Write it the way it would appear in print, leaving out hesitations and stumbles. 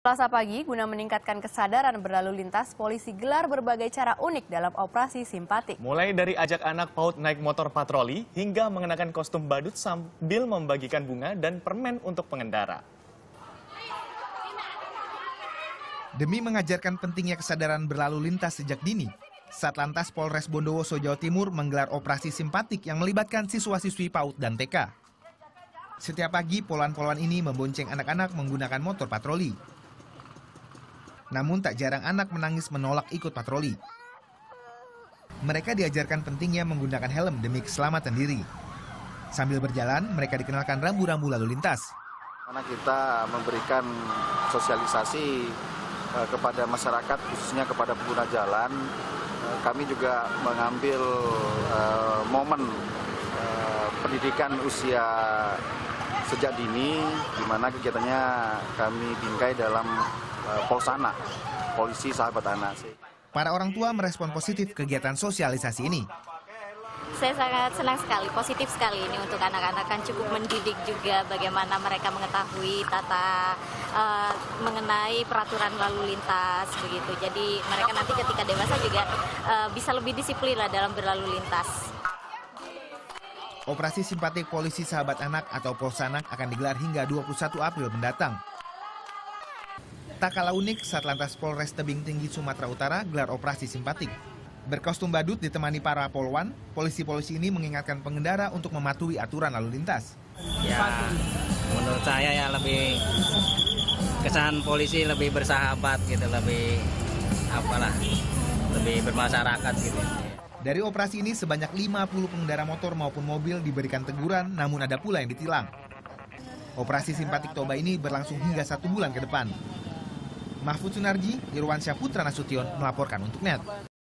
Selasa pagi, guna meningkatkan kesadaran berlalu lintas, polisi gelar berbagai cara unik dalam operasi simpatik. Mulai dari ajak anak PAUD naik motor patroli, hingga mengenakan kostum badut sambil membagikan bunga dan permen untuk pengendara. Demi mengajarkan pentingnya kesadaran berlalu lintas sejak dini, Satlantas Polres Bondowoso, Jawa Timur menggelar operasi simpatik yang melibatkan siswa-siswi PAUD dan TK. Setiap pagi, poluan-poluan ini membonceng anak-anak menggunakan motor patroli. Namun tak jarang anak menangis menolak ikut patroli. Mereka diajarkan pentingnya menggunakan helm demi keselamatan diri. Sambil berjalan, mereka dikenalkan rambu-rambu lalu lintas. Karena kita memberikan sosialisasi kepada masyarakat, khususnya kepada pengguna jalan, kami juga mengambil momen pendidikan usia sejak dini, di mana kegiatannya kami bingkai dalam Polsana, Polisi Sahabat Anak. Para orang tua merespon positif kegiatan sosialisasi ini. Saya sangat senang sekali, positif sekali ini untuk anak-anak, kan cukup mendidik juga bagaimana mereka mengetahui mengenai peraturan lalu lintas begitu. Jadi mereka nanti ketika dewasa juga bisa lebih disiplin lah dalam berlalu lintas. Operasi simpatik Polisi Sahabat Anak atau Polsanak akan digelar hingga 21 April mendatang. Tak kalah unik, Satlantas Polres Tebing Tinggi, Sumatera Utara gelar operasi simpatik. Berkostum badut ditemani para polwan, polisi-polisi ini mengingatkan pengendara untuk mematuhi aturan lalu lintas. Ya, menurut saya ya lebih kesan polisi lebih bersahabat gitu, lebih bermasyarakat gitu. Dari operasi ini sebanyak 50 pengendara motor maupun mobil diberikan teguran, namun ada pula yang ditilang. Operasi simpatik Toba ini berlangsung hingga 1 bulan ke depan. Mahfud Sunarji, Irwansyah Putra Nasution melaporkan untuk NET.